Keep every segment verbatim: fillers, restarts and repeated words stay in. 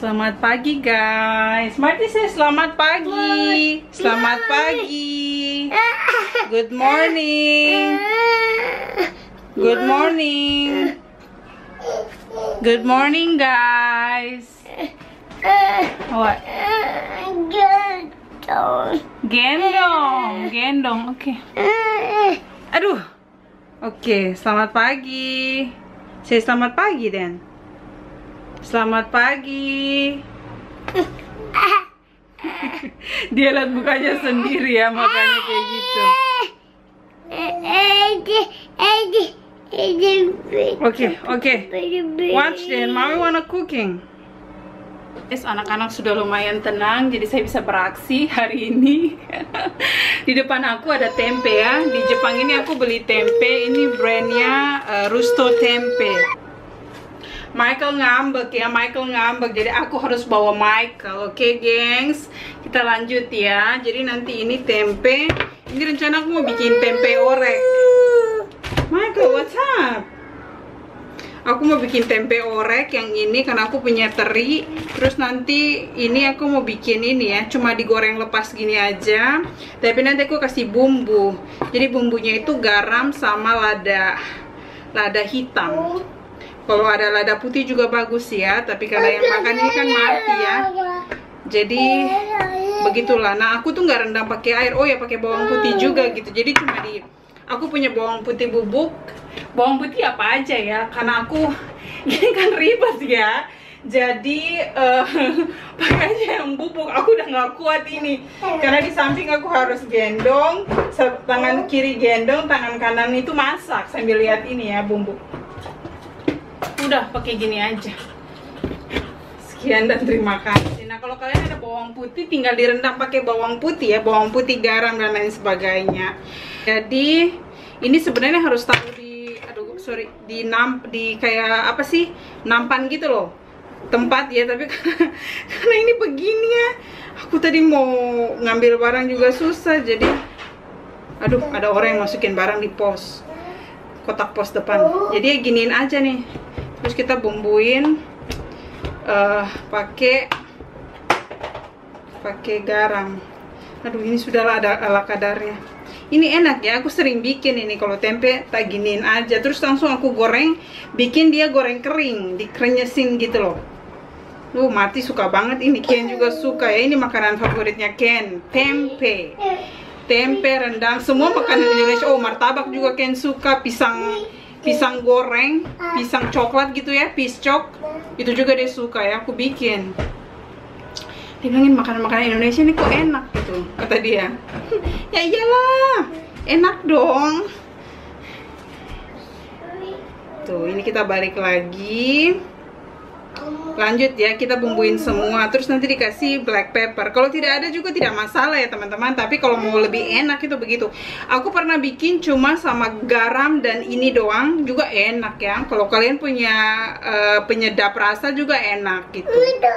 Selamat pagi guys. Marty say selamat pagi. Selamat pagi. Good morning. Good morning. Good morning guys. What? Gendong. Gendong. Gendong. Oke. Okay. Aduh. Oke, okay, selamat pagi. Say selamat pagi Den. Selamat pagi. Dia lihat mukanya sendiri ya, makanya kayak gitu. Oke, oke. Watch then, mommy wanna cooking. Guys, anak-anak sudah lumayan tenang, jadi saya bisa beraksi hari ini. Di depan aku ada tempe ya. Di Jepang ini aku beli tempe. Ini brandnya uh, Rusto Tempe. Michael ngambek ya, Michael ngambek. Jadi aku harus bawa Michael. Oke, okay, gengs. Kita lanjut ya. Jadi nanti ini tempe. Ini rencana aku mau bikin tempe orek. Michael, what's up? Aku mau bikin tempe orek yang ini karena aku punya teri. Terus nanti ini aku mau bikin ini ya, cuma digoreng lepas gini aja. Tapi nanti aku kasih bumbu. Jadi bumbunya itu garam sama lada lada hitam. Kalau ada lada putih juga bagus ya, tapi karena yang makan ini kan Marty ya. Jadi begitulah. Nah, aku tuh nggak rendam pakai air. Oh ya, pakai bawang putih juga gitu. Jadi cuma di aku punya bawang putih bubuk. Bawang putih apa aja ya? Karena aku ini kan ribet ya. Jadi uh, pakai aja yang bubuk. Aku udah nggak kuat ini. Karena di samping aku harus gendong, tangan kiri gendong, tangan kanan itu masak sambil lihat ini ya bumbu. Udah pakai gini aja. Sekian dan terima kasih. Nah, kalau kalian ada bawang putih tinggal direndam pakai bawang putih ya, bawang putih, garam dan lain sebagainya. Jadi ini sebenarnya harus taruh di aduh sorry di nam di kayak apa sih, nampan gitu loh tempat ya, tapi karena, karena ini begini ya, aku tadi mau ngambil barang juga susah. Jadi aduh, ada orang yang masukin barang di pos kotak pos depan. Jadi ya giniin aja nih. Terus kita bumbuin uh, pakai pakai garam. Aduh, ini sudahlah ada ala kadarnya. Ini enak ya, aku sering bikin ini kalau tempe tak giniin aja. Terus langsung aku goreng, bikin dia goreng kering, dikrenyesin gitu loh. Duh, Marty suka banget ini, Ken juga suka ya. Ini makanan favoritnya Ken, tempe. Tempe rendang, semua makanan Indonesia. Oh, martabak juga Ken suka, pisang pisang goreng, pisang coklat gitu ya, piscok. Itu juga dia suka ya, aku bikin. Dia bilangin makanan-makanan Indonesia ini kok enak gitu, kata dia. Ya iyalah, enak dong. Tuh, ini kita balik lagi. Lanjut ya, kita bumbuin semua. Terus nanti dikasih black pepper. Kalau tidak ada juga tidak masalah ya teman-teman. Tapi kalau mau lebih enak itu begitu. Aku pernah bikin cuma sama garam dan ini doang, juga enak ya. Kalau kalian punya uh, penyedap rasa juga enak gitu.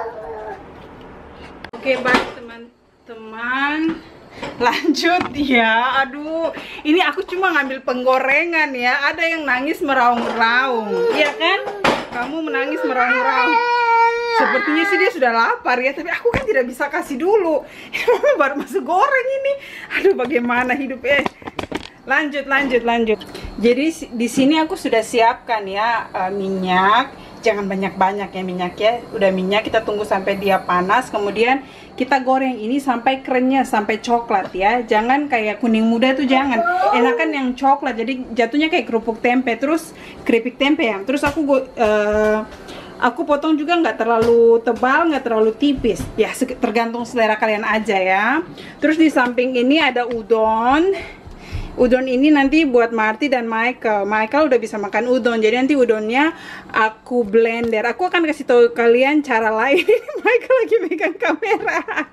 Oke, baik teman-teman. Lanjut ya. Aduh, ini aku cuma ngambil penggorengan ya. Ada yang nangis meraung-raung, iya kan? Kamu menangis meraung-raung. Sepertinya sih dia sudah lapar ya, tapi aku kan tidak bisa kasih dulu. Baru masuk goreng ini. Aduh, bagaimana hidup eh. Lanjut, lanjut, lanjut. Jadi di sini aku sudah siapkan ya uh, minyak. Jangan banyak-banyak ya minyak ya. Udah minyak, kita tunggu sampai dia panas. Kemudian kita goreng ini sampai krenyes, sampai coklat ya. Jangan kayak kuning muda itu jangan. Enakan yang coklat. Jadi jatuhnya kayak kerupuk tempe, terus keripik tempe ya. Terus aku uh, aku potong juga nggak terlalu tebal, nggak terlalu tipis. Ya tergantung selera kalian aja ya. Terus di samping ini ada udon. Udon ini nanti buat Marty dan Michael. Michael udah bisa makan udon, jadi nanti udonnya aku blender. Aku akan kasih tahu kalian cara lain. Michael lagi megang kamera.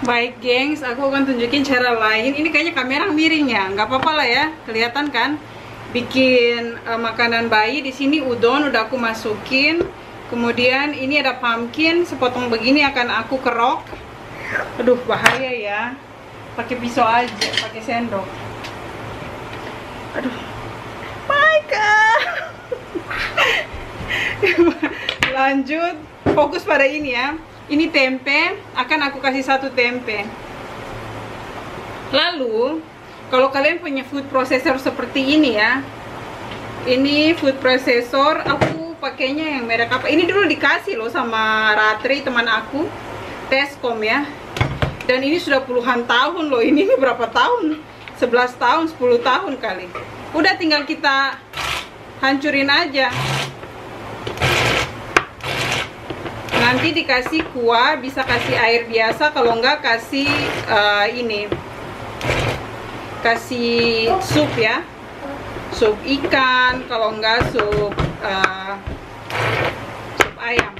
Baik gengs, aku akan tunjukin cara lain. Ini kayaknya kamera miring ya, nggak apa-apa lah ya, kelihatan kan? Bikin uh, makanan bayi. Di sini udon udah aku masukin. Kemudian ini ada pumpkin, sepotong begini akan aku kerok. Aduh bahaya ya, pakai pisau aja, pakai sendok. Aduh, my god. Lanjut, fokus pada ini ya. Ini tempe, akan aku kasih satu tempe. Lalu, kalau kalian punya food processor seperti ini ya, ini food processor, aku pakainya yang merek apa? Ini dulu dikasih loh sama Ratri, teman aku, Tescom ya. Dan ini sudah puluhan tahun loh, ini, ini berapa tahun? sebelas tahun, sepuluh tahun kali. Udah tinggal kita hancurin aja. Nanti dikasih kuah, bisa kasih air biasa, kalau enggak kasih uh, ini, kasih sup ya, sup ikan, kalau enggak sup uh, sup ayam.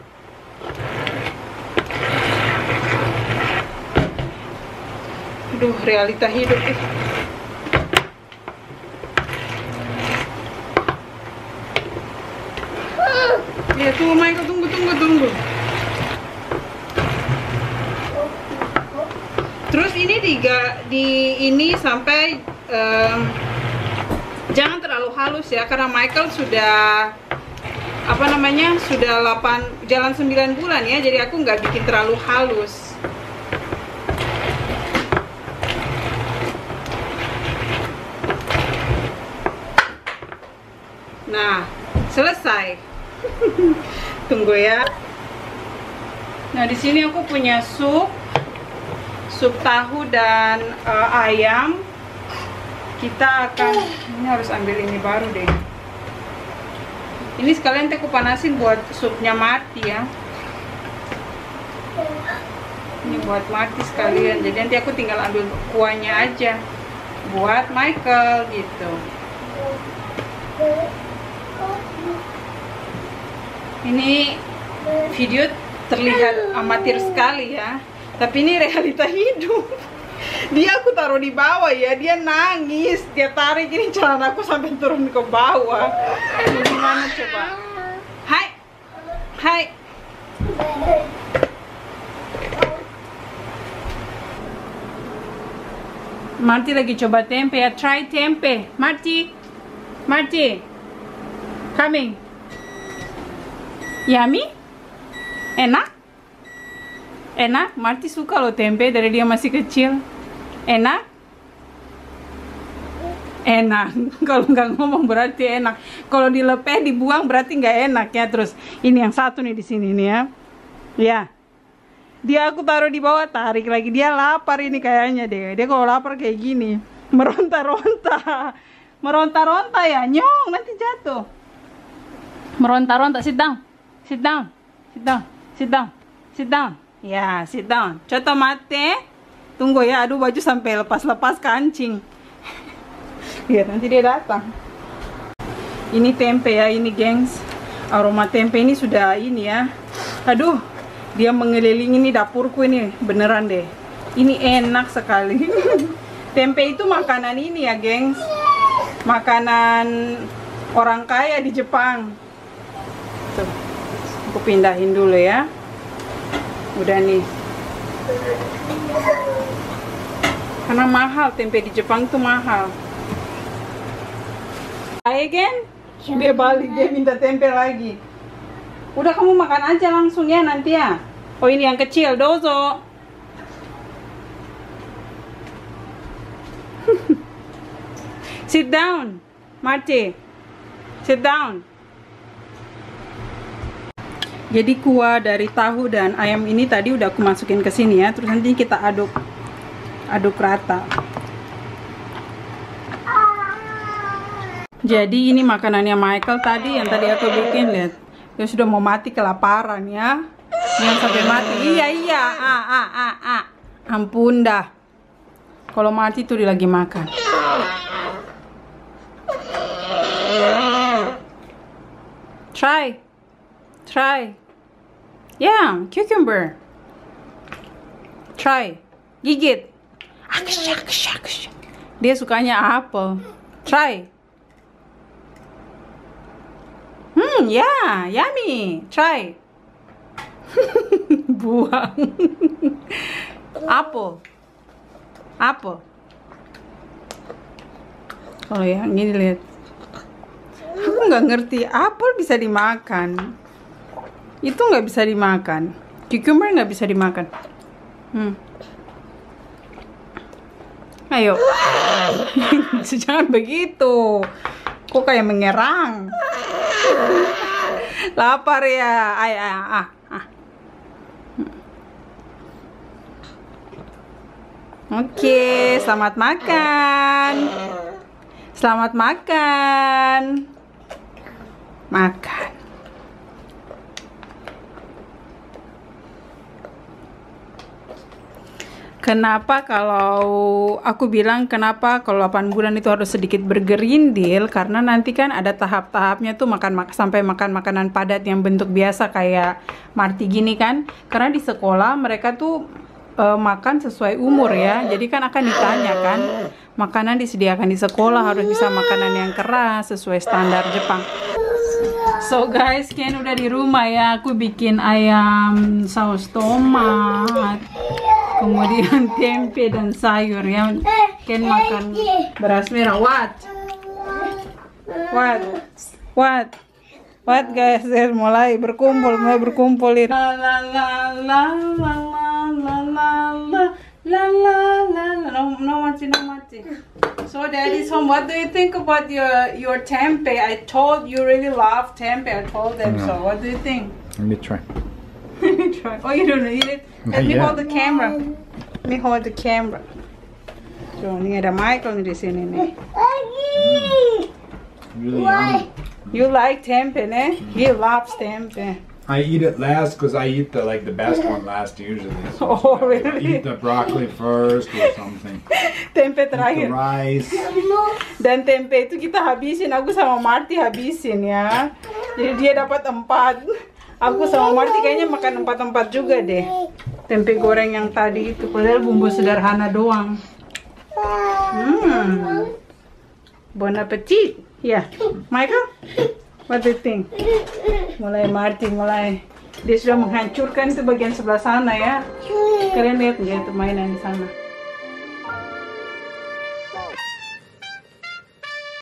Aduh, realita hidup eh. Ya tuh Michael, tunggu tunggu tunggu. Terus ini diga, di ini sampai um, jangan terlalu halus ya, karena Michael sudah apa namanya sudah delapan jalan sembilan bulan ya, jadi aku nggak bikin terlalu halus. Nah, selesai. Tunggu ya. Nah, di sini aku punya sup, sup tahu dan uh, ayam. Kita akan, ini harus ambil ini baru deh. Ini sekalian aku panasin buat supnya mati ya. Ini buat mati sekalian. Jadi nanti aku tinggal ambil kuahnya aja buat Michael gitu. Ini video terlihat amatir sekali ya, tapi ini realita hidup. Dia aku taruh di bawah ya, dia nangis, dia tarik ini celana aku sampai turun ke bawah. Gimana coba? Hai, hai. Marty lagi coba tempe ya, try tempe. Marty, Marty, coming. Yummy? Enak? Enak? Marty suka loh tempe dari dia masih kecil. Enak? Enak. Kalau nggak ngomong berarti enak. Kalau dilepeh dibuang berarti nggak enak ya. Terus ini yang satu nih di sini nih ya. Ya. Dia aku taruh di bawah, tarik lagi. Dia lapar ini kayaknya deh. Dia kalau lapar kayak gini, meronta-ronta. Meronta-ronta ya. Nyong, nanti jatuh. Meronta-ronta. Sit down. Sit down, sit down, sit down, sit down. Ya, sit down. Contoh mate. Tunggu ya, aduh baju sampai lepas-lepas kancing. Ya, nanti dia datang. Ini tempe ya, ini gengs. Aroma tempe ini sudah ini ya. Aduh, dia mengelilingi ini dapurku ini, beneran deh. Ini enak sekali. Tempe itu makanan ini ya, gengs. Makanan orang kaya di Jepang. Tuh. Aku pindahin dulu ya. Udah nih. Karena mahal, tempe di Jepang tuh mahal. Ayo again? Dia balik, dia minta tempe lagi. Udah kamu makan aja langsung ya nanti ya. Oh ini yang kecil, dozo. Sit down, Marty. Sit down. Jadi kuah dari tahu dan ayam ini tadi udah aku masukin ke sini ya. Terus nanti kita aduk aduk rata. Jadi ini makanannya Michael tadi yang tadi aku bikin, lihat. Dia sudah mau mati kelaparan ya. Yang sampai mati. Iya iya. Ah ah ah ah. Ampun dah. Kalau mati tuh dia lagi makan. Try. Try. Yeah, cucumber. Try. Gigit. Dia sukanya apel. Try. Hmm, ya, yeah, yummy. Try. Buang. Apel. Apel. Oh ya, ini lihat. Aku nggak ngerti, apel bisa dimakan. Itu nggak bisa dimakan. Cucumber nggak bisa dimakan. Hmm. Ayo. Jangan begitu. Kok kayak mengerang. Lapar ya. Ay, ay, ah, ah. Oke, selamat makan. Selamat makan. Makan. Kenapa kalau aku bilang kenapa kalau delapan bulan itu harus sedikit bergerindil, karena nanti kan ada tahap-tahapnya tuh makan mak sampai makan makanan padat yang bentuk biasa kayak Marty gini kan. Karena di sekolah mereka tuh e, makan sesuai umur ya. Jadi kan akan ditanya kan, makanan disediakan di sekolah harus bisa makanan yang keras sesuai standar Jepang. So guys, Ken udah di rumah ya. Aku bikin ayam saus tomat, kemudian tempe dan sayur ya. Ken makan beras merah. What? What? What? What guys? Mulai berkumpul, mulai berkumpul ini. La la la la la la la la la la la. No, no mati, no mati. So Daddy's home. What do you think about your your tempeh? I told you really love tempeh. I told them No. so. What do you think? Let me try. Let me try. Oh, you don't eat it? Let me Yeah. hold the camera. Let me hold the camera. So, ini ada Michael nih di sini nih. Really yummy. You like tempeh, ne? He loves tempeh. I eat it last because I eat the like the best one last usually. So Oh, I really? eat the broccoli first or something. Tempe Eat the terakhir. rice. Dan tempe itu kita habisin. Aku sama Marty habisin ya. Jadi dia dapat empat. Aku sama Marty kayaknya makan empat-empat juga deh. Tempe goreng yang tadi itu. Padahal bumbu sederhana doang. Hmm. Bon appetit. Ya, Michael? What do you think? Mulai Marty, mulai. Dia sudah menghancurkan itu bagian sebelah sana ya. Kalian lihat nggak itu mainan di sana?